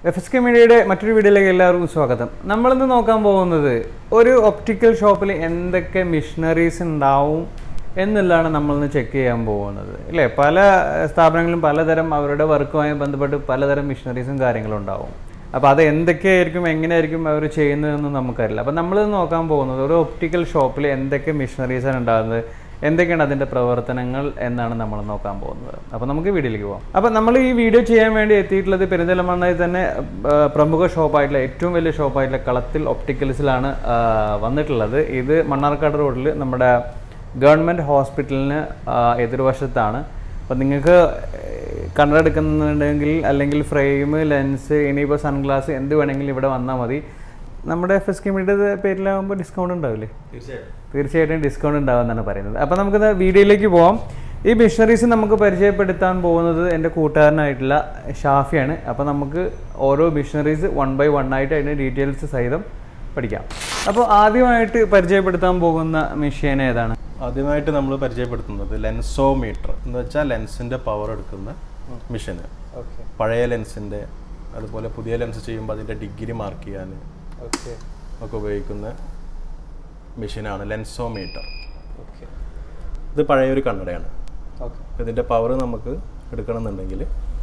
FSK മീഡിയയുടെ മറ്റൊരു വീഡിയോയിലേക്ക് എല്ലാവർക്കും സ്വാഗതം. നമ്മളിന്ന് നോക്കാൻ പോകുന്നത് ഒരു ഒപ്റ്റിക്കൽ ഷോപ്പിൽ എന്തൊക്കെ മെഷീനറീസ് ഉണ്ടാവും എന്നുള്ളതാണ് നമ്മളിന്ന് ചെക്ക് ചെയ്യാൻ പോകുന്നത്. അല്ലേ, പല സ്ഥാപനങ്ങളിലും പലതരം അവരുടെ വർക്കുമായി ബന്ധപ്പെട്ട് പലതരം മെഷീനറീസും കാര്യങ്ങളും ഉണ്ടാവും. അപ്പോൾ അത് എന്തൊക്കെയായിരിക്കും, എങ്ങനെയായിരിക്കും അവർ ചെയ്യുന്നതെന്ന് നമുക്കറിയില്ല. അപ്പോൾ നമ്മളിത് നോക്കാൻ പോകുന്നത് ഒരു ഒപ്റ്റിക്കൽ ഷോപ്പിൽ എന്തൊക്കെ മെഷീനറീസാണ് ഉണ്ടാകുന്നത്, എന്തൊക്കെയാണ് അതിൻ്റെ പ്രവർത്തനങ്ങൾ എന്നാണ് നമ്മൾ നോക്കാൻ പോകുന്നത്. അപ്പോൾ നമുക്ക് വീഡിയോയിലേക്ക് പോകാം. അപ്പോൾ നമ്മൾ ഈ വീഡിയോ ചെയ്യാൻ വേണ്ടി എത്തിയിട്ടുള്ളത് പെരിന്തൽമണ്ണയിൽ തന്നെ പ്രമുഖ ഷോപ്പായിട്ടുള്ള ഏറ്റവും വലിയ ഷോപ്പായിട്ടുള്ള കളത്തിൽ ഒപ്റ്റിക്കൽസിലാണ് വന്നിട്ടുള്ളത്. ഇത് മണ്ണാർക്കാട് റോഡിൽ നമ്മുടെ ഗവൺമെൻറ് ഹോസ്പിറ്റലിന് എതിർവശത്താണ്. അപ്പോൾ നിങ്ങൾക്ക് കണ്ണട എടുക്കുന്നുണ്ടെങ്കിൽ അല്ലെങ്കിൽ ഫ്രെയിം, ലെൻസ്, ഇനിയിപ്പോൾ സൺഗ്ലാസ് എന്ത് വേണമെങ്കിലും ഇവിടെ വന്നാൽ മതി. നമ്മുടെ FSK മീഡിയയുടെ പേരിലാകുമ്പോൾ ഡിസ്കൗണ്ട് ഉണ്ടാവില്ലേ? തീർച്ചയായിട്ടും ഡിസ്കൗണ്ട് ഉണ്ടാവുമെന്നാണ് പറയുന്നത്. അപ്പോൾ നമുക്കിത് വീഡിയോയിലേക്ക് പോകാം. ഈ മെഷീനറീസ് നമുക്ക് പരിചയപ്പെടുത്താൻ പോകുന്നത് എൻ്റെ കൂട്ടുകാരനായിട്ടുള്ള ഷാഫിയാണ്. അപ്പോൾ നമുക്ക് ഓരോ മെഷീനറീസ് 1 by 1 ആയിട്ട് അതിൻ്റെ ഡീറ്റെയിൽസ് സഹിതം പഠിക്കാം. അപ്പോൾ ആദ്യമായിട്ട് പരിചയപ്പെടുത്താൻ പോകുന്ന മെഷീൻ ഏതാണ്? ആദ്യമായിട്ട് നമ്മൾ പരിചയപ്പെടുത്തുന്നത് ലെൻസോമീറ്റർ എന്ന് വെച്ചാൽ ലെൻസിൻ്റെ പവർ എടുക്കുന്ന മെഷീന്. പഴയ ലെൻസിൻ്റെ അതുപോലെ പുതിയ ലെൻസ് ചെയ്യുമ്പോൾ അതിൻ്റെ ഡിഗ്രി മാർക്ക് ചെയ്യാൻ ഒക്കെ ഉപയോഗിക്കുന്ന മെഷീനാണ് ലെൻസോമീറ്റർ. ഇത് പഴയൊരു കണ്ണടയാണ്. ഇതിൻ്റെ പവർ നമുക്ക് എടുക്കണമെന്നുണ്ടെങ്കിൽ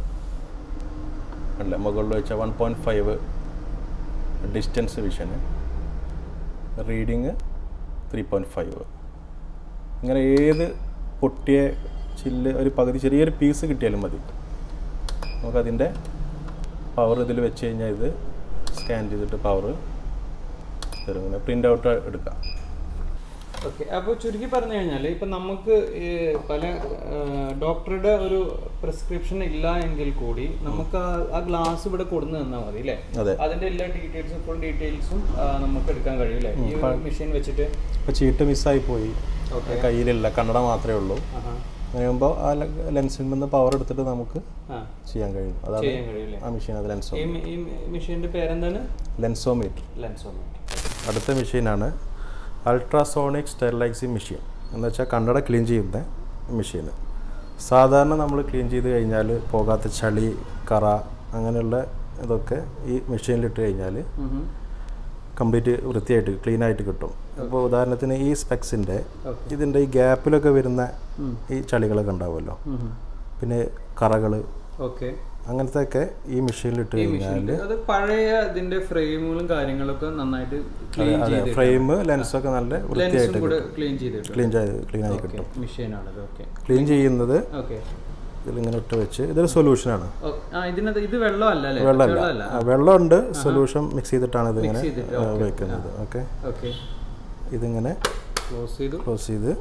അല്ല, മുകളിൽ വെച്ച 1.5 ഡിസ്റ്റൻസ് വിഷന്, റീഡിങ് 3.5. ഇങ്ങനെ ഏത് പൊട്ടിയ ചില്ല് ഒരു പകുതി ചെറിയൊരു പീസ് കിട്ടിയാലും മതി. നമുക്കതിൻ്റെ പവർ ഇതിൽ വെച്ച് കഴിഞ്ഞാൽ ഇത് സ്കാൻ ചെയ്തിട്ട് പവർ തരും. പ്രിൻ്റ് ഔട്ട് എടുക്കാം. ഓക്കെ, അപ്പോൾ ചുരുക്കി പറഞ്ഞു കഴിഞ്ഞാൽ ഇപ്പം നമുക്ക് പല ഡോക്ടറുടെ ഒരു പ്രിസ്ക്രിപ്ഷൻ ഇല്ല എങ്കിൽ കൂടി നമുക്ക് ആ ഗ്ലാസ് ഇവിടെ കൊടുന്ന് തന്നാൽ മതി അല്ലേ? അതിൻ്റെ എല്ലാ ഡീറ്റെയിൽസും ഫുൾ ഡീറ്റെയിൽസും നമുക്ക് എടുക്കാൻ കഴിയും അല്ലേ ഈ മെഷീൻ വെച്ചിട്ട്? ഇപ്പോൾ ചീട്ട് മിസ്സായി പോയി, കയ്യിലില്ല, കണ്ണട മാത്രമേ ഉള്ളൂ. അങ്ങനെ ആകുമ്പോൾ ആ ലെൻസിൽ നിന്ന് പവർ എടുത്തിട്ട് നമുക്ക് ചെയ്യാൻ കഴിയും. അതാണ് ആ മെഷീൻ. അത് ലെൻസോ. ഈ മെഷീൻ്റെ പേരെന്താണ്? ലെൻസോമീറ്റർ. ലെൻസോമീറ്റർ. അടുത്ത മെഷീനാണ് അൾട്രാസോണിക് സ്റ്റെറിലൈസിങ് മെഷീൻ. എന്ന് വെച്ചാൽ കണ്ണട ക്ലീൻ ചെയ്യുന്ന മെഷീന്. സാധാരണ നമ്മൾ ക്ലീൻ ചെയ്ത് കഴിഞ്ഞാൽ പോകാത്ത ചളി, കറ അങ്ങനെയുള്ള ഇതൊക്കെ ഈ മെഷീനിലിട്ട് കഴിഞ്ഞാൽ കംപ്ലീറ്റ് വൃത്തിയായിട്ട് ക്ലീൻ ആയിട്ട് കിട്ടും. അപ്പോൾ ഉദാഹരണത്തിന് ഈ സ്പെക്സിൻ്റെ ഇതിൻ്റെ ഈ ഗ്യാപ്പിലൊക്കെ വരുന്ന ഈ ചളികളൊക്കെ ഉണ്ടാവുമല്ലോ, പിന്നെ കറകൾ, അങ്ങനത്തെ ഒക്കെ ഈ മെഷീനിലിട്ട് കഴിഞ്ഞാൽ പഴയ ഇതിന്റെ ഫ്രെയിമുകളും കാര്യങ്ങളൊക്കെ നന്നായിട്ട് ഫ്രെയിം, ലെൻസൊക്കെ നല്ല വൃത്തിയായിട്ട് ക്ലീൻ ആയി കിട്ടും. ക്ലീൻ ചെയ്യുന്നത് ഇതിലിങ്ങനെ ഇട്ട് വെച്ച് ഇതൊരു സൊല്യൂഷനാണ്. വെള്ളമല്ല, വെള്ളമുണ്ട്, സൊല്യൂഷൻ മിക്സ് ചെയ്തിട്ടാണ് ഇതിങ്ങനെ വെക്കുന്നത്. ഓക്കെ, ഇതിങ്ങനെ ക്ലോസ് ചെയ്ത്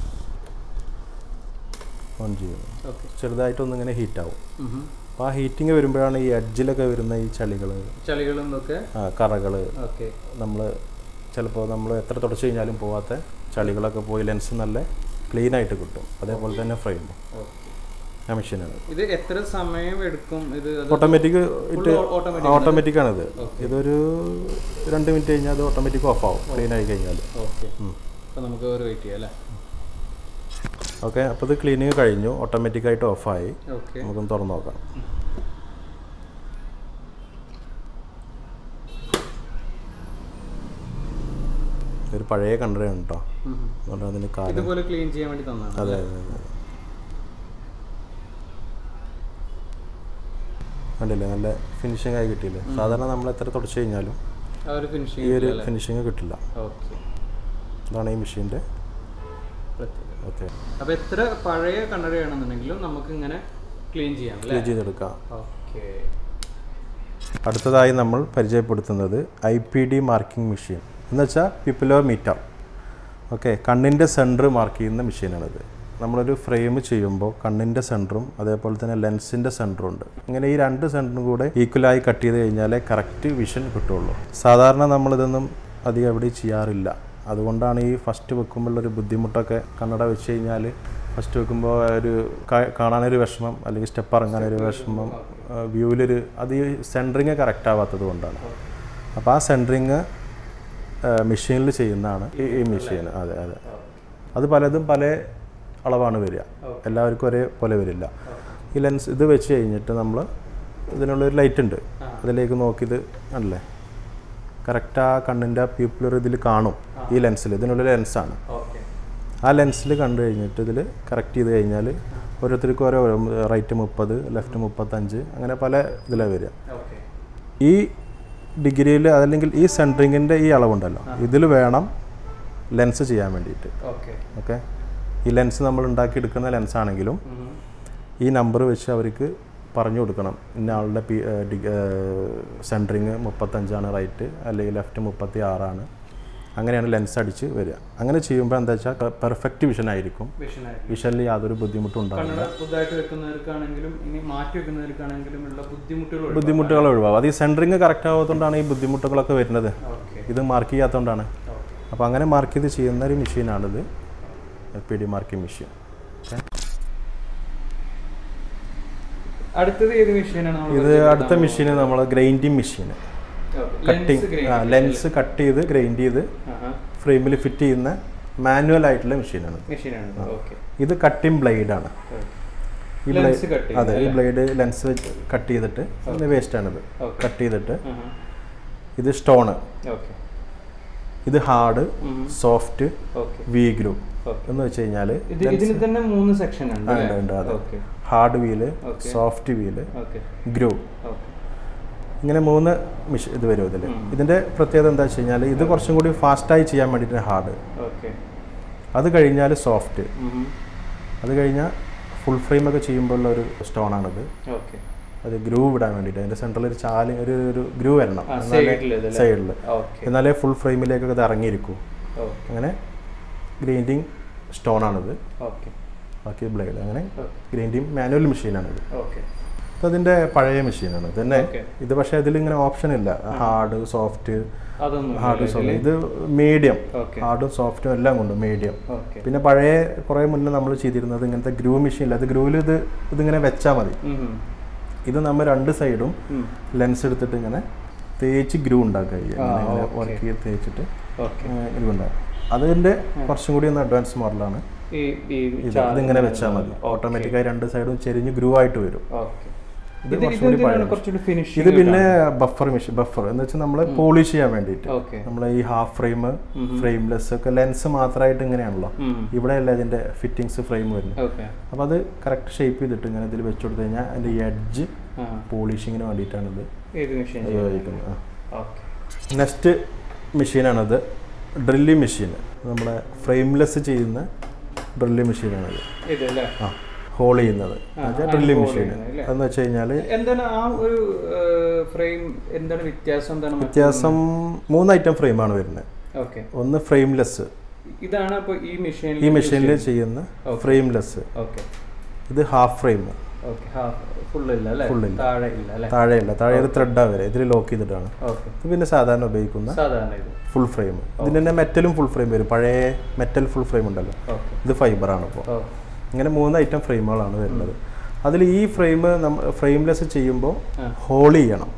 ഓൺ ചെയ്യുന്നു. ചെറുതായിട്ടൊന്നിങ്ങനെ ഹീറ്റാവും. അപ്പോൾ ആ ഹീറ്റിങ് വരുമ്പോഴാണ് ഈ എഡ്ജിലൊക്കെ വരുന്ന ഈ ചളികളും കറകൾ, നമ്മൾ ചിലപ്പോൾ നമ്മൾ എത്ര തുടച്ച് കഴിഞ്ഞാലും പോകാത്ത ചളികളൊക്കെ പോയി ലെൻസ് നല്ല ക്ലീൻ ആയിട്ട് കിട്ടും. അതേപോലെ തന്നെ ഫ്രെയിം ആ മെഷീനാണ്. ഇത് എത്ര സമയം എടുക്കും? ഇത് ഓട്ടോമാറ്റിക്കാണിത്. ഇതൊരു 2 മിനിറ്റ് കഴിഞ്ഞാൽ അത് ഓട്ടോമാറ്റിക് ഓഫ് ആവും ക്ലീൻ ആയി കഴിഞ്ഞാൽ. ഓക്കെ, അപ്പോൾ ഇത് ക്ലീനിങ് കഴിഞ്ഞു, ഓട്ടോമാറ്റിക്കായിട്ട് ഓഫായി. നമുക്കൊന്ന് തുറന്നു നോക്കാം. ഇതൊരു പഴയ കണ്ണടയാണ് കേട്ടോ. അതിന് ഇതുപോലെ ക്ലീൻ ചെയ്യാൻ വേണ്ടി തന്നതാണ്. അതെ, കണ്ടില്ലേ, നല്ല ഫിനിഷിംഗ് ആയി കിട്ടിയില്ലേ? സാധാരണ നമ്മൾ എത്ര തുടച്ച് കഴിഞ്ഞാലും ഈ ഒരു ഫിനിഷിങ് കിട്ടില്ല. അതാണ് ഈ മെഷീൻ്റെ. ഓക്കെ, അപ്പോൾ എത്ര പഴയ കണ്ണടയാണെന്നുണ്ടെങ്കിലും നമുക്ക് ഇങ്ങനെ ക്ലീൻ ചെയ്തെടുക്കാം. അടുത്തതായി നമ്മൾ പരിചയപ്പെടുത്തുന്നത് IPD മാർക്കിംഗ് മെഷീൻ എന്ന് വെച്ചാൽ പിപ്പിലോമീറ്റർ. ഓക്കെ, കണ്ണിൻ്റെ സെൻറ്റർ മാർക്ക് ചെയ്യുന്ന മെഷീനാണിത്. നമ്മളൊരു ഫ്രെയിം ചെയ്യുമ്പോൾ കണ്ണിൻ്റെ സെൻറ്ററും അതേപോലെ തന്നെ ലെൻസിൻ്റെ സെൻറ്ററും ഉണ്ട്. ഇങ്ങനെ ഈ 2 സെൻറ്ററും കൂടെ ഈക്വലായി കട്ട് ചെയ്ത് കഴിഞ്ഞാലേ കറക്റ്റ് വിഷൻ കിട്ടുള്ളൂ. സാധാരണ നമ്മളിതൊന്നും അധികം എവിടെയും ചെയ്യാറില്ല. അതുകൊണ്ടാണ് ഈ ഫസ്റ്റ് വെക്കുമ്പോഴൊരു ബുദ്ധിമുട്ടൊക്കെ. കണ്ണട വെച്ച് കഴിഞ്ഞാൽ ഫസ്റ്റ് വെക്കുമ്പോൾ ഒരു കാണാനൊരു വിഷമം, അല്ലെങ്കിൽ സ്റ്റെപ്പ് ഇറങ്ങാനൊരു വിഷമം, വ്യൂവിലൊരു അത് ഈ സെൻറ്ററിങ് കറക്റ്റ് ആവാത്തത് കൊണ്ടാണ്. അപ്പോൾ ആ സെൻറ്ററിങ് മെഷീനിൽ ചെയ്യുന്നതാണ് ഈ മെഷീൻ. അതെ, അത് പലതും പല അളവാണ് വരിക, എല്ലാവർക്കും ഒരേപോലെ വരില്ല. ഈ ലെൻസ് ഇത് വെച്ച് കഴിഞ്ഞിട്ട് നമ്മൾ ഇതിനുള്ളൊരു ലൈറ്റ് ഉണ്ട്, അതിലേക്ക് നോക്കിയത് അല്ലേ കറക്റ്റ് ആ കണ്ണിൻ്റെ പ്യൂപ്പിലർ ഇതിൽ കാണും ഈ ലെൻസിൽ ഇതിനുള്ള ലെൻസാണ് ആ ലെൻസിൽ കണ്ടു കഴിഞ്ഞിട്ട് ഇതിൽ കറക്റ്റ് ചെയ്ത് കഴിഞ്ഞാൽ ഓരോരുത്തർക്കും ഓരോ റൈറ്റ് 30 ലെഫ്റ്റ് 35 അങ്ങനെ പല ഇതിലാണ് വരിക ഈ ഡിഗ്രിയിൽ അതല്ലെങ്കിൽ ഈ സെൻട്രിങ്ങിൻ്റെ ഈ അളവുണ്ടല്ലോ ഇതിൽ വേണം ലെൻസ് ചെയ്യാൻ വേണ്ടിയിട്ട് ഓക്കെ ഈ ലെൻസ് നമ്മൾ ഉണ്ടാക്കിയെടുക്കുന്ന ലെൻസാണെങ്കിലും ഈ നമ്പർ വെച്ച് അവർക്ക് പറഞ്ഞു കൊടുക്കണം ഇന്ന ആളുടെ സെൻട്രിങ് 35 റൈറ്റ് അല്ലെങ്കിൽ ലെഫ്റ്റ് 36 അങ്ങനെയാണ് ലെൻസ് അടിച്ച് വരിക അങ്ങനെ ചെയ്യുമ്പോൾ എന്താ വെച്ചാൽ പെർഫെക്റ്റ് വിഷൻ ആയിരിക്കും വിഷനിൽ യാതൊരു ബുദ്ധിമുട്ടും ഉണ്ടാവില്ല ബുദ്ധിമുട്ടുകൾ ഒഴിവാകും അത് ഈ സെൻട്രിങ് കറക്റ്റ് ആവാത്തതുകൊണ്ടാണ് ഈ ബുദ്ധിമുട്ടുകളൊക്കെ വരുന്നത് ഇത് മാർക്ക് ചെയ്യാത്തതുകൊണ്ടാണ് അപ്പോൾ അങ്ങനെ മാർക്ക് ചെയ്ത് ചെയ്യുന്ന ഒരു മെഷീനാണിത് LPD മാർക്കിംഗ് മെഷീൻ ഇത് അടുത്ത മെഷീന് നമ്മൾ grinding machine cutting lens cut ചെയ്ത് ഗ്രൈൻഡ് ചെയ്ത് ഫ്രെയിമിൽ ഫിറ്റ് ചെയ്യുന്ന മാനുവൽ ആയിട്ടുള്ള മെഷീനാണ് ഇത് കട്ടിങ് ബ്ലേഡാണ് ഈ ബ്ലേഡ് അതെ ഈ ബ്ലേഡ് ലെൻസ് കട്ട് ചെയ്തിട്ട് വേസ്റ്റാണിത് കട്ട് ചെയ്തിട്ട് ഇത് സ്റ്റോണ് ഇത് ഹാർഡ് സോഫ്റ്റ് വി ഗ്രൂ എന്ന് വെച്ച് കഴിഞ്ഞാൽ hard wheel soft wheel groove ഇങ്ങനെ 3 ഇത് വരും ഇതിൽ ഇതിൻ്റെ പ്രത്യേകത എന്താ വെച്ച് കഴിഞ്ഞാൽ ഇത് കുറച്ചും കൂടി ഫാസ്റ്റായി ചെയ്യാൻ വേണ്ടിയിട്ട് ഹാർഡ് അത് കഴിഞ്ഞാൽ സോഫ്റ്റ് അത് കഴിഞ്ഞാൽ ഫുൾ ഫ്രെയിമൊക്കെ ചെയ്യുമ്പോഴുള്ള ഒരു സ്റ്റോണാണിത് അത് ഗ്രൂ വിടാൻ വേണ്ടിയിട്ട് അതിൻ്റെ സെൻറ്ററിൽ ഒരു ചാല് ഒരു ഗ്രൂ വരണം സൈഡിൽ എന്നാലേ ഫുൾ ഫ്രെയിമിലേക്കൊക്കെ ഇത് ഇറങ്ങിയിരിക്കും അങ്ങനെ ഗ്രൈൻഡിങ് സ്റ്റോണാണിത് ബാക്കി ബ്ലേഡ് അങ്ങനെ ഗ്രൈൻഡിങ് മാനുവൽ മെഷീനാണിത് അപ്പോൾ അതിൻ്റെ പഴയ മെഷീനാണ് തന്നെ ഇത് പക്ഷേ അതിലിങ്ങനെ ഓപ്ഷൻ ഇല്ല ഹാർഡ് സോഫ്റ്റ് ഇത് മീഡിയം ഹാർഡും സോഫ്റ്റും എല്ലാം കൊണ്ട് മീഡിയം പിന്നെ പഴയ കുറേ മുന്നേ നമ്മൾ ചെയ്തിരുന്നത് ഇങ്ങനത്തെ ഗ്രൂ മെഷീനില്ല അത് ഗ്രൂവിൽ ഇതിങ്ങനെ വെച്ചാൽ മതി ഇത് നമ്മൾ 2 സൈഡും ലെൻസ് എടുത്തിട്ട് ഇങ്ങനെ തേച്ച് ഗ്രൂ ഉണ്ടാക്കുക വർക്ക് ചെയ്ത് തേച്ചിട്ട് ഗ്രൂ ഉണ്ടാകും അതിൻ്റെ കുറച്ചും കൂടി ഒന്ന് അഡ്വാൻസ് മോഡലാണ് ഇതിങ്ങനെ വെച്ചാൽ മതി ഓട്ടോമാറ്റിക്കായി 2 സൈഡും ചെരിഞ്ഞ് ഗ്രൂ ആയിട്ട് വരും ഇത് പിന്നെ ബഫർ മെഷീൻ ബഫർ എന്ന് വെച്ചാൽ നമ്മൾ പോളിഷ് ചെയ്യാൻ വേണ്ടിയിട്ട് നമ്മൾ ഈ ഹാഫ് ഫ്രെയിം ഫ്രെയിംലെസ് ഒക്കെ ലെൻസ് മാത്രമായിട്ട് ഇങ്ങനെയാണല്ലോ ഇവിടെ അല്ല ഇതിന്റെ ഫിറ്റിങ്സ് ഫ്രെയിം വരുന്നത് അപ്പോൾ അത് കറക്റ്റ് ഷേപ്പ് ചെയ്തിട്ട് ഇങ്ങനെ ഇതിൽ വെച്ചു കൊടുത്തു കഴിഞ്ഞാൽ അതിന്റെ എഡ്ജ് പോളിഷിങ്ങിന് വേണ്ടിയിട്ടാണ് ഇത് ഉപയോഗിക്കുന്നത് നെക്സ്റ്റ് മെഷീനാണത് ഡ്രില്ലിംഗ് മെഷീൻ നമ്മുടെ ഫ്രെയിംലെസ് ചെയ്യുന്ന ഡ്രില്ലിംഗ് മെഷീനാണത് ഹോൾ ചെയ്യുന്നത് ഡ്രില്ലിംഗ് മെഷീൻ എന്ന് വെച്ച് കഴിഞ്ഞാൽ വ്യത്യാസം 3 ഐറ്റം ഫ്രെയിമാണ് വരുന്നത് ഒന്ന് ഫ്രെയിംലെസ് ഈ മെഷീനിൽ ചെയ്യുന്ന ഫ്രെയിംലെസ് ഇത് ഹാഫ് ഫ്രെയിം താഴെയില്ല താഴെ ഒരു ത്രെഡാണ് വരെ ഇതിൽ ലോക്ക് ചെയ്തിട്ടാണ് ഇത് പിന്നെ സാധാരണ ഉപയോഗിക്കുന്ന ഫുൾ ഫ്രെയിം ഇതിന് തന്നെ മെറ്റലും ഫുൾ ഫ്രെയിം വരും പഴയ മെറ്റൽ ഫുൾ ഫ്രെയിം ഉണ്ടല്ലോ ഇത് ഫൈബറാണ് ഇപ്പോൾ ഇങ്ങനെ 3 ഐറ്റം ഫ്രെയിമുകളാണ് വരുന്നത് അതിൽ ഈ ഫ്രെയിം ഫ്രെയിംലെസ് ചെയ്യുമ്പോൾ ഹോൾ ചെയ്യണം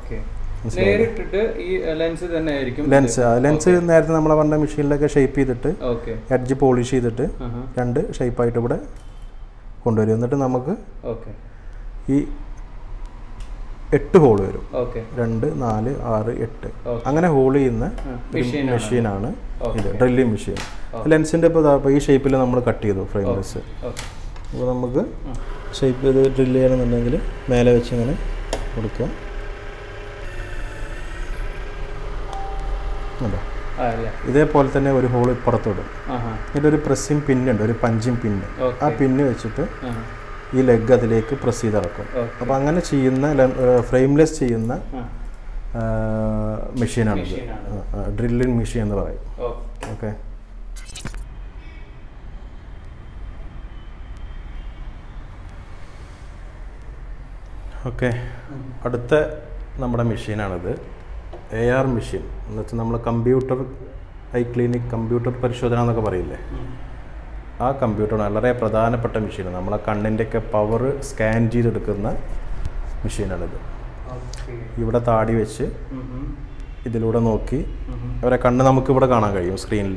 ലെൻസ് നേരത്തെ നമ്മളെ പറഞ്ഞ മെഷീനിലൊക്കെ ഷേപ്പ് ചെയ്തിട്ട് എഡ്ജ് പോളിഷ് ചെയ്തിട്ട് 2 ഷേപ്പായിട്ട് ഇവിടെ കൊണ്ടുവരും എന്നിട്ട് നമുക്ക് ഈ 8 ഹോൾ വരും 2 4 6 8 അങ്ങനെ ഹോൾ ചെയ്യുന്ന മെഷീനാണ് ഇത് ഡ്രില്ലിംഗ് മെഷീൻ ലെൻസിൻ്റെ ഇപ്പോൾ ഈ ഷേപ്പിൽ നമ്മൾ കട്ട് ചെയ്തു ഫ്രെയിംലെസ് അപ്പോൾ നമുക്ക് ഷേപ്പ് ചെയ്ത് ഡ്രില്ല് ചെയ്യണമെന്നുണ്ടെങ്കിൽ മേലെ വെച്ച് ഇങ്ങനെ കൊടുക്കുക അല്ലേ ഇതേപോലെ തന്നെ ഒരു ഹോൾ ഇപ്പുറത്തോടും ഇതൊരു പ്രസ്സിങ് പിന്നുണ്ട് ഒരു പഞ്ചിങ് പിന്ന് ആ പിന്ന് വെച്ചിട്ട് ഈ ലെഗ് അതിലേക്ക് പ്രസ് ചെയ്തിറക്കും അപ്പോൾ അങ്ങനെ ചെയ്യുന്ന ഫ്രെയിംലെസ് ചെയ്യുന്ന മെഷീനാണ് ഡ്രില്ലിംഗ് മെഷീൻ എന്ന് പറയും ഓക്കെ ഓക്കെ അടുത്ത നമ്മുടെ മെഷീനാണിത് AR മെഷീൻ എന്ന് വെച്ചാൽ നമ്മൾ കമ്പ്യൂട്ടർ ഐ ക്ലിനിക് കമ്പ്യൂട്ടർ പരിശോധന എന്നൊക്കെ പറയില്ലേ ആ കമ്പ്യൂട്ടർ വളരെ പ്രധാനപ്പെട്ട മെഷീനാണ് നമ്മളെ കണ്ണിൻ്റെയൊക്കെ പവർ സ്കാൻ ചെയ്തെടുക്കുന്ന മെഷീനാണിത് ഇവിടെ താടി വെച്ച് ഇതിലൂടെ നോക്കി അവരെ കണ്ണ് നമുക്കിവിടെ കാണാൻ കഴിയും സ്ക്രീനിൽ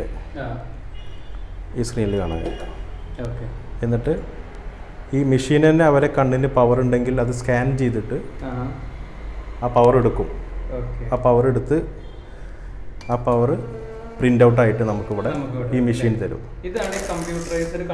ഈ സ്ക്രീനിൽ കാണാൻ കഴിയും എന്നിട്ട് ഈ മെഷീൻ തന്നെ അവരെ കണ്ണിന് പവർ ഉണ്ടെങ്കിൽ അത് സ്കാൻ ചെയ്തിട്ട് ആ പവർ എടുക്കും. ആ പവർ എടുത്ത് ആ പവർ പ്രിൻ്റ് ഔട്ട് ആയിട്ട് നമുക്കിവിടെ ഈ മെഷീൻ തരും. ഇതാണ് കമ്പ്യൂട്ടറൈസ്ഡ്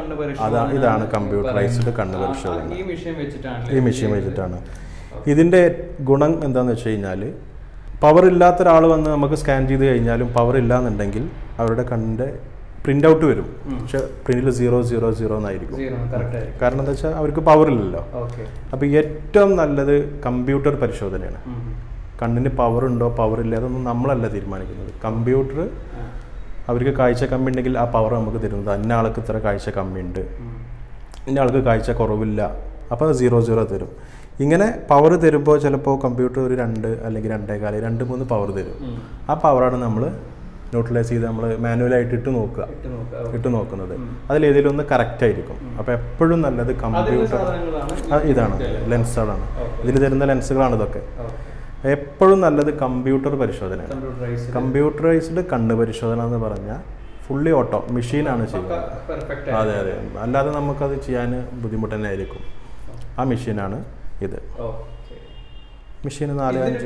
കണ്ണ് പരിശോധന. ഈ മെഷീൻ വെച്ചിട്ടാണ്. ഇതിൻ്റെ ഗുണം എന്താണെന്ന് വെച്ച് കഴിഞ്ഞാൽ പവർ ഇല്ലാത്ത ഒരാൾ വന്ന് നമുക്ക് സ്കാൻ ചെയ്ത് കഴിഞ്ഞാലും പവർ ഇല്ലാന്നുണ്ടെങ്കിൽ അവരുടെ കണ്ണിൻ്റെ പ്രിൻ്റ് ഔട്ട് വരും. പക്ഷെ പ്രിന്റിൽ 000 എന്നായിരിക്കും. കാരണം എന്താ വെച്ചാൽ അവർക്ക് പവർ ഇല്ലല്ലോ. അപ്പോൾ ഏറ്റവും നല്ലത് കമ്പ്യൂട്ടർ പരിശോധനയാണ്. കണ്ണിന് പവർ ഉണ്ടോ പവർ ഇല്ല അതൊന്നും നമ്മളല്ല തീരുമാനിക്കുന്നത്. കമ്പ്യൂട്ടർ അവർക്ക് കാഴ്ച കമ്മി ഉണ്ടെങ്കിൽ ആ പവർ നമുക്ക് തരുന്നത് ഇന്ന ആൾക്ക് ഇത്ര കാഴ്ച കമ്മിയുണ്ട്, ഇന്ന ആൾക്ക് കാഴ്ച കുറവില്ല, അപ്പോൾ 0 തരും. ഇങ്ങനെ പവർ തരുമ്പോൾ ചിലപ്പോൾ കമ്പ്യൂട്ടർ ഒരു 2 അല്ലെങ്കിൽ 2.25 2-3 പവർ തരും. ആ പവറാണ് നമ്മൾ ന്യൂട്രലൈസ് ചെയ്ത് നമ്മൾ മാനുവലായിട്ട് ഇട്ട് നോക്കുന്നത്. അതിലേതെങ്കിലും ഒന്ന് കറക്റ്റ് ആയിരിക്കും. അപ്പോൾ എപ്പോഴും നല്ലത് കമ്പ്യൂട്ടർ ഇതാണ് ലെൻസുകളാണ്. ഇതിൽ തരുന്ന ലെൻസുകളാണ് ഇതൊക്കെ. എപ്പോഴും നല്ലത് കമ്പ്യൂട്ടർ പരിശോധനയാണ്. കമ്പ്യൂട്ടറൈസ്ഡ് കണ്ണ് പരിശോധന എന്ന് പറഞ്ഞാൽ ഫുള്ളി ഓട്ടോ മെഷീനാണ് ചെയ്യുന്നത്. അതെ. അല്ലാതെ നമുക്കത് ചെയ്യാൻ ബുദ്ധിമുട്ട് തന്നെ ആയിരിക്കും. ആ മെഷീനാണ് ഇത്. മെഷീൻ 4-5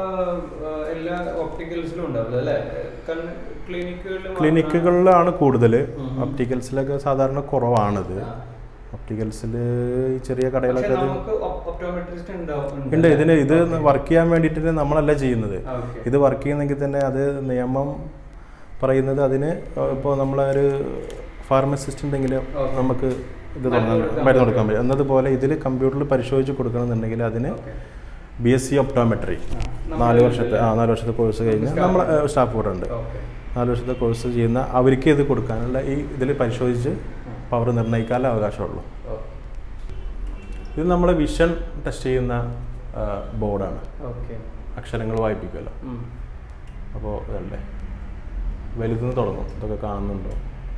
ക്ലിനിക്കുകളിലാണ് കൂടുതൽ. ഒപ്റ്റിക്കൽസിലൊക്കെ സാധാരണ കുറവാണിത്. ഒപ്റ്റിക്കൽസിൽ ഈ ചെറിയ കടകളൊക്കെ ഉണ്ട്. ഇത് വർക്ക് ചെയ്യാൻ വേണ്ടിയിട്ട് നമ്മളല്ല ചെയ്യുന്നത്. ഇത് വർക്ക് ചെയ്യുന്നെങ്കിൽ തന്നെ അത് നിയമം പറയുന്നത് അതിന് ഇപ്പോൾ നമ്മളൊരു ഫാർമസിസ്റ്റ് ഉണ്ടെങ്കിൽ നമുക്ക് ഇത് മരുന്ന് കൊടുക്കാൻ പറ്റും എന്നതുപോലെ ഇതിൽ കമ്പ്യൂട്ടറിൽ പരിശോധിച്ച് കൊടുക്കണമെന്നുണ്ടെങ്കിൽ അതിന് BSc ഒപ്റ്റോമെട്രി 4 വർഷത്തെ കോഴ്സ് കഴിഞ്ഞ് നമ്മൾ സ്റ്റാഫ് കൂടെ ഉണ്ട്. 4 വർഷത്തെ കോഴ്സ് ചെയ്യുന്ന അവർക്ക് ഇത് കൊടുക്കാനുള്ള ഈ ഇതിൽ പരിശോധിച്ച് പവർ നിർണ്ണയിക്കാനുള്ള അവകാശമുള്ളൂ. ഇത് നമ്മൾ വിഷൻ ടെസ്റ്റ് ചെയ്യുന്ന ബോർഡാണ്. അക്ഷരങ്ങൾ വായിപ്പിക്കുമല്ലോ. അപ്പോൾ ഇതല്ലേ വലുതുനിന്ന് തുടങ്ങും. ഇതൊക്കെ കാണുന്നുണ്ടോ?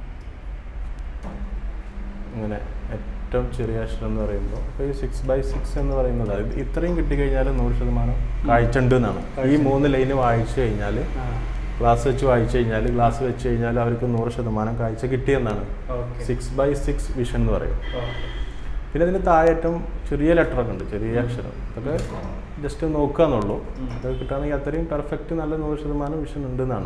ഇങ്ങനെ ഏറ്റവും ചെറിയ അക്ഷരം എന്ന് പറയുമ്പോൾ ഇപ്പോൾ ഈ 6x6 എന്ന് പറയുന്നത് ഇത്രയും കിട്ടിക്കഴിഞ്ഞാൽ 100% കാഴ്ച ഉണ്ട് എന്നാണ്. ഈ 3 ലൈന് വായിച്ചു കഴിഞ്ഞാൽ ഗ്ലാസ് വെച്ച് കഴിഞ്ഞാൽ അവർക്ക് 100% കാഴ്ച കിട്ടിയെന്നാണ്. 6x6 വിഷൻ എന്ന് പറയും. പിന്നെ അതിന് താഴേറ്റം ചെറിയ ലെറ്ററൊക്കെ ഉണ്ട്, ചെറിയ അക്ഷരം. അതൊക്കെ ജസ്റ്റ് നോക്കുക എന്നുള്ളൂ. അതൊക്കെ കിട്ടുകയാണെങ്കിൽ അത്രയും പെർഫെക്റ്റ് നല്ല 100% വിഷൻ ഉണ്ടെന്നാണ്.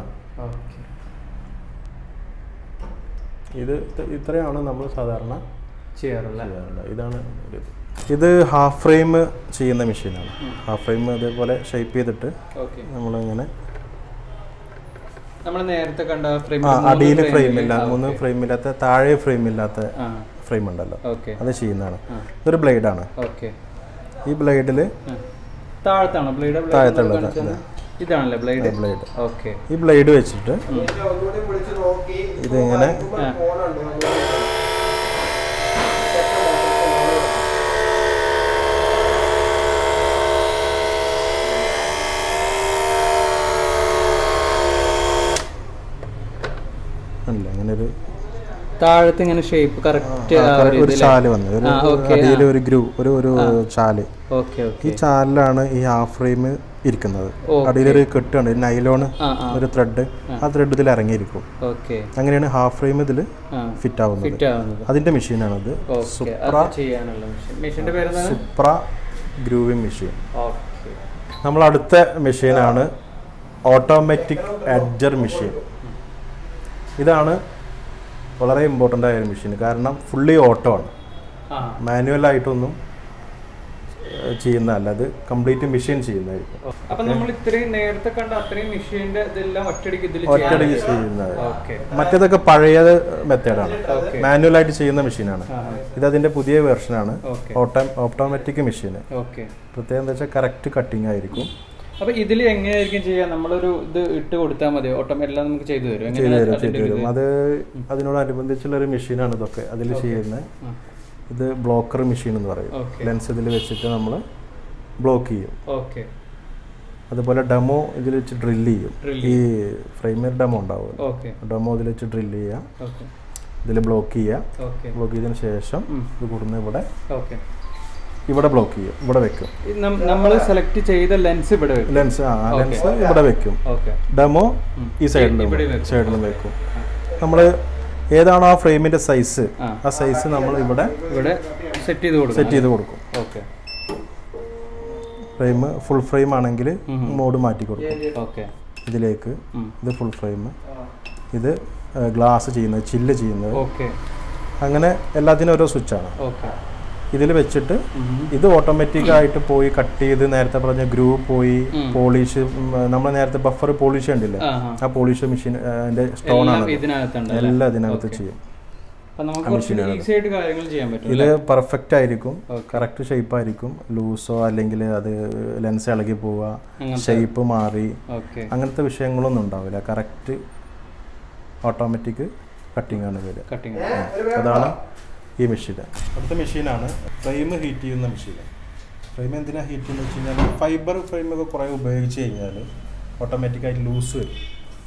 ഇത് ഇത്രയാണ് നമ്മൾ സാധാരണ ചെയ്യാറില്ല. ഇതാണ് ഇത് ഹാഫ് ഫ്രെയിം ചെയ്യുന്ന മെഷീനാണ്. ഹാഫ് ഫ്രെയിം അതേപോലെ ഷേപ്പ് ചെയ്തിട്ട് നമ്മളിങ്ങനെ അടിയിൽ ഫ്രെയിമില്ല, 3 ഫ്രെയിമില്ലാത്ത താഴെ ഫ്രെയിമില്ലാത്ത ഫ്രെയിം ഉണ്ടല്ലോ, അത് ചെയ്യുന്നതാണ്. ഇതൊരു ബ്ലേഡാണ്. ഈ ബ്ലേഡിൽ താഴത്തുള്ളത് ഇതാണല്ലേ ബ്ലേഡ്. ഈ ബ്ലേഡ് വെച്ചിട്ട് ഇതിങ്ങനെ അങ്ങനൊരു താഴത്ത് ഇങ്ങനെ ഷേപ്പ് കറക്റ്റ് ഒരു ചാല് വന്നു. അടിയിൽ ഒരു ഒരു ചാല്. ഈ ചാലിലാണ് ഈ ഹാഫ് ഫ്രെയിം ഇരിക്കുന്നത്. അടിയിലൊരു കെട്ടാണ്, നൈലോൺ ഒരു ത്രെഡ്. ആ ത്രെഡ് ഇതിൽ ഇറങ്ങിയിരിക്കും. അങ്ങനെയാണ് ഹാഫ് ഫ്രെയിം ഇതിൽ ഫിറ്റ് ആവുന്നത്. അതിന്റെ മെഷീനാണിത്. സുപ്ര ഗ്രൂവിംഗ് മെഷീൻ. നമ്മൾ അടുത്ത മെഷീനാണ് ഓട്ടോമാറ്റിക് എഡ്ജർ മെഷീൻ. ഇതാണ് വളരെ ഇമ്പോർട്ടൻ്റ് ആയ ഒരു മെഷീൻ. കാരണം ഫുള്ളി ഓട്ടോ ആണ്, മാനുവലായിട്ടൊന്നും ചെയ്യുന്നതല്ല, അത് കംപ്ലീറ്റ് മെഷീൻ ചെയ്യുന്നതായിരിക്കും. ഒറ്റയടിക്ക് ചെയ്യുന്നത്. മറ്റേതൊക്കെ പഴയ മെത്തേഡാണ്, മാനുവലായിട്ട് ചെയ്യുന്ന മെഷീനാണ്. ഇത് അതിന്റെ പുതിയ വെർഷനാണ്, ഓട്ടോമാറ്റിക് മെഷീൻ. പ്രത്യേകം എന്താ വെച്ചാൽ കറക്റ്റ് കട്ടിങ് ആയിരിക്കും. അപ്പൊ ഇതിൽ എങ്ങനെയായിരിക്കും ചെയ്യാം? നമ്മളൊരു ഇത് ഇട്ട് കൊടുത്താൽ മതി, എല്ലാം നമുക്ക് ചെയ്തു തരും. അത് അതിനോടനുബന്ധിച്ചുള്ള ഒരു മെഷീനാണ് ഇതൊക്കെ അതിൽ ചെയ്യുന്നത്. ഇത് ബ്ലോക്കർ മെഷീൻ എന്ന് പറയും. ലെൻസ് ഇതിൽ വെച്ചിട്ട് നമ്മൾ ബ്ലോക്ക് ചെയ്യും. അതുപോലെ ഡെമോ ഇതിൽ വെച്ച് ഡ്രില്ല് ചെയ്യും. ഈ ഫ്രെയിമിൽ ഡെമോ ഉണ്ടാവും, ഡെമോ ഇതിൽ വെച്ച് ഡ്രില്ല് ചെയ്യുക, ഇതിൽ ബ്ലോക്ക് ചെയ്യുക. ബ്ലോക്ക് ചെയ്തതിന് ശേഷം ഇത് കൊടുന്ന് ഇവിടെ ബ്ലോക്ക് ചെയ്യും, ഇവിടെ വെക്കും. നമ്മൾ സെലക്ട് ചെയ്ത ലെൻസ് ഇവിടെ വെക്കും. ലെൻസ് ഇവിടെ വെക്കും. ഡെമോ ഈ സൈഡിലും വെക്കും. നമ്മൾ ഏതാണോ ആ ഫ്രെയിമിന്റെ സൈസ്, ആ സൈസ് നമ്മൾ ഇവിടെ സെറ്റ് ചെയ്ത് കൊടുക്കും. ഫ്രെയിം ഫുൾ ഫ്രെയിം ആണെങ്കിൽ മോഡ് മാറ്റി കൊടുക്കും. ഓക്കെ, ഇതിലേക്ക് ഇത് ഫുൾ ഫ്രെയിം, ഇത് ഗ്ലാസ് ചെയ്യുന്നത്, ചില്ല് ചെയ്യുന്നത്, അങ്ങനെ എല്ലാത്തിനും ഓരോ സ്വിച്ചാണ്. ഇതിൽ വെച്ചിട്ട് ഇത് ഓട്ടോമാറ്റിക്കായിട്ട് പോയി കട്ട് ചെയ്ത് നേരത്തെ പറഞ്ഞ ഗ്രൂ പോയി പോളിഷ്, നമ്മൾ നേരത്തെ ബഫർ പോളിഷ് കണ്ടില്ലേ, ആ പോളിഷ് മെഷീൻ അതിന്റെ സ്റ്റോൺ ആണ്, എല്ലാം ഇതിനകത്ത് ചെയ്യും. ഇത് പെർഫെക്റ്റ് ആയിരിക്കും, കറക്റ്റ് ഷേപ്പ് ആയിരിക്കും. ലൂസോ അല്ലെങ്കിൽ അത് ലെൻസ് ഇളകി പോവുക, ഷേപ്പ് മാറി, അങ്ങനത്തെ വിഷയങ്ങളൊന്നും ഉണ്ടാവില്ല. കറക്റ്റ് ഓട്ടോമാറ്റിക് കട്ടിംഗ് ആണ് വരിക. അതാണ് ഈ മെഷീൻ. അടുത്ത മെഷീനാണ് ഫ്രെയിം ഹീറ്റ് ചെയ്യുന്ന മെഷീൻ. ഫ്രെയിം എന്തിനാണ് ഹീറ്റ് ചെയ്യുന്നത് വെച്ച് കഴിഞ്ഞാൽ ഫൈബർ ഫ്രെയിമൊക്കെ കുറേ ഉപയോഗിച്ച് കഴിഞ്ഞാൽ ഓട്ടോമാറ്റിക്കായിട്ട് ലൂസ് വരും.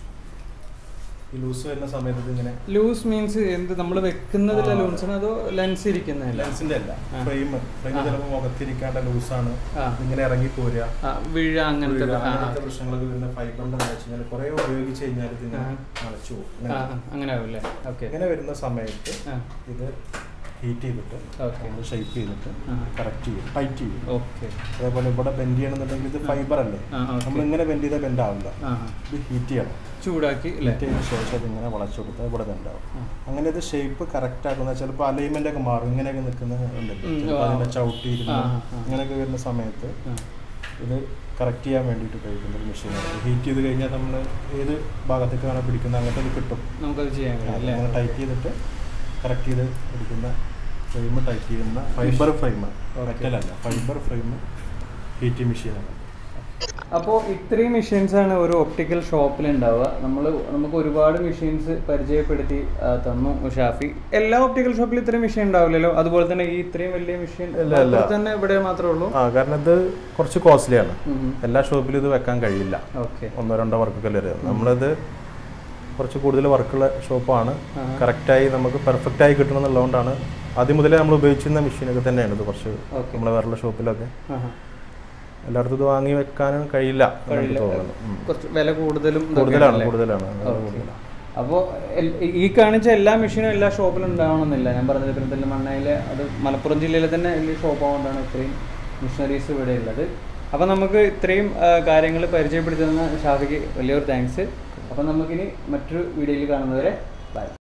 ഈ ലൂസ് വരുന്ന സമയത്ത് ഇങ്ങനെ ലൂസ് മീൻസ് എന്ത് നമ്മൾ വെക്കുന്നതിലെ ലൂസാണ് അതോ ലെൻസ് ഇരിക്കുന്ന ലെൻസിന്റെ അല്ല, ഫ്രെയിം ചിലപ്പോൾ മുഖത്തിരിക്കാണ്ട ലൂസാണ്, ഇങ്ങനെ ഇറങ്ങി പോരുക, വീഴ, അങ്ങനത്തെ പ്രശ്നങ്ങളൊക്കെ വരുന്ന ഫൈബറിന്റെ വെച്ചാൽ കുറെ ഉപയോഗിച്ച് കഴിഞ്ഞാൽ ഇതിങ്ങനെ അടച്ചു പോകും. അങ്ങനെ ആവില്ലേ? ഓക്കെ. ഇങ്ങനെ വരുന്ന സമയത്ത് ഇത് ഹീറ്റ് ചെയ്തിട്ട് ഷേപ്പ് ചെയ്തിട്ട് കറക്റ്റ് ചെയ്യും, ടൈറ്റ് ചെയ്യും. ഓക്കെ. അതേപോലെ ഇവിടെ ബെൻഡ് ചെയ്യണമെന്നുണ്ടെങ്കിൽ ഇത് ഫൈബർ അല്ലേ, നമ്മൾ ഇങ്ങനെ ബെൻഡ് ചെയ്താൽ ബെൻഡ് ആവില്ല. ഇത് ഹീറ്റ് ചെയ്യണം, ചൂടാക്കി ഹീറ്റ് ചെയ്തതിന് ശേഷം അത് ഇങ്ങനെ വളച്ചു കൊടുത്താൽ ഇവിടെ ബെൻഡാവും. അങ്ങനെ ഇത് ഷേപ്പ് കറക്റ്റ് ആക്കുന്ന, ചിലപ്പോൾ അലൈൻമെന്റ് ഒക്കെ മാറും, ഇങ്ങനെയൊക്കെ നിൽക്കുന്നുണ്ടല്ലോ, അതിനെ ചവിട്ടിയിരുന്നു ഇങ്ങനെയൊക്കെ വരുന്ന സമയത്ത് ഇത് കറക്റ്റ് ചെയ്യാൻ വേണ്ടിയിട്ട് ഉപയോഗിക്കുന്ന ഒരു മെഷീനാണ്. ഹീറ്റ് ചെയ്ത് കഴിഞ്ഞാൽ നമ്മൾ ഏത് ഭാഗത്തേക്കാണ് പിടിക്കുന്നത് അങ്ങനത്തെ ഇത് കിട്ടും, നമുക്കത് ചെയ്യാൻ. അങ്ങനെ ടൈറ്റ് ചെയ്തിട്ട് കറക്റ്റ് ചെയ്ത് പിടിക്കുന്ന ഫ്രെയിം ടൈറ്റ് ചെയ്യുന്ന ഫൈബർ ഫ്രെയിം, മെറ്റലല്ല, ഫൈബർ ഫ്രെയിം ഹീറ്റ് മെഷീനാണ്. അപ്പോൾ ഇത്രയും മെഷീൻസാണ് ഒരു ഒപ്റ്റിക്കൽ ഷോപ്പിൽ ഉണ്ടാവുക. നമുക്ക് ഒരുപാട് മെഷീൻസ് പരിചയപ്പെടുത്തി തന്നു ഷാഫി. എല്ലാ ഒപ്റ്റിക്കൽ ഷോപ്പിലും ഇത്രയും മെഷീൻ ഉണ്ടാവില്ലല്ലോ, അതുപോലെ തന്നെ ഈ ഇത്രയും വലിയ മെഷീൻ തന്നെ ഇവിടെ മാത്രമേ ഉള്ളൂ. കാരണം ഇത് കുറച്ച് കോസ്റ്റ്ലിയാണ്, എല്ലാ ഷോപ്പിലും ഇത് വെക്കാൻ കഴിയില്ല. ഓക്കെ, 1-2 വർക്കൊക്കെ വരും. നമ്മളിത് കുറച്ച് കൂടുതൽ വർക്കുള്ള ഷോപ്പാണ്, കറക്റ്റായി നമുക്ക് പെർഫെക്റ്റായി കിട്ടണം എന്നുള്ളതുകൊണ്ടാണ് ആദ്യം മുതലേ നമ്മൾ ഉപയോഗിച്ചിരുന്ന മെഷീനൊക്കെ തന്നെയാണ് ഇത്. കുറച്ച് നമ്മളെ വേറെ ഷോപ്പിലൊക്കെ എല്ലായിടത്തും ഇത് വാങ്ങി വെക്കാനും കഴിയില്ല, വില കൂടുതലാണ്. അപ്പോൾ ഈ കാണിച്ച എല്ലാ മെഷീനും എല്ലാ ഷോപ്പിലും ഉണ്ടാവണമെന്നില്ല. ഞാൻ പറഞ്ഞത് പെരിന്തൽമണ്ണയിലെ, അത് മലപ്പുറം ജില്ലയിലെ തന്നെ വലിയ ഷോപ്പാകൊണ്ടാണ് ഇത്രയും മെഷീനറീസ് ഇവിടെ ഉള്ളത്. അപ്പോൾ നമുക്ക് ഇത്രയും കാര്യങ്ങൾ പരിചയപ്പെടുത്തി തന്ന ഷാഫിക്ക് വലിയൊരു താങ്ക്സ്. അപ്പം നമുക്കിനി മറ്റൊരു വീഡിയോയിൽ കാണുന്നവരെ ബൈ.